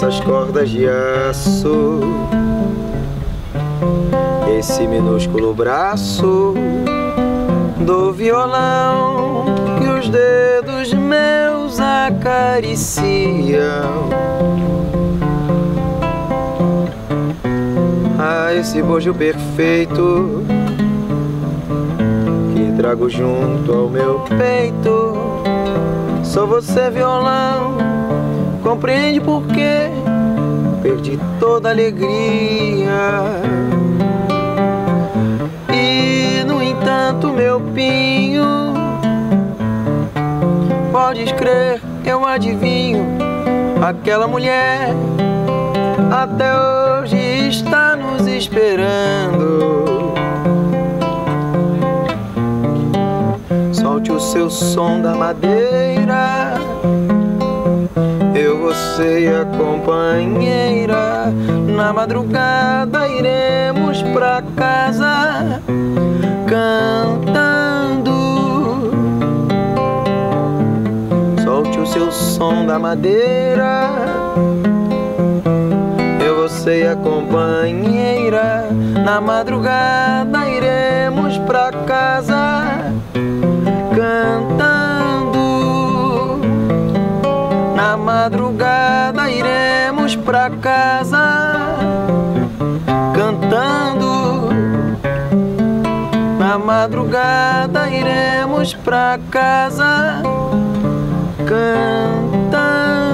essas cordas de aço, esse minúsculo braço do violão que os dedos meus acariciam. Ah, esse bojo perfeito que trago junto ao meu peito. Só você, violão, compreende por que perdi toda a alegria. E, no entanto, meu pinho, podes crer, eu adivinho, aquela mulher até hoje está nos esperando. Solte o seu som da madeira, eu, você e a companheira. Na madrugada iremos pra casa cantando. Solte o seu som da madeira, eu, você e a companheira. Na madrugada iremos pra casa cantando. Na madrugada iremos pra casa cantando. Na madrugada iremos pra casa cantando.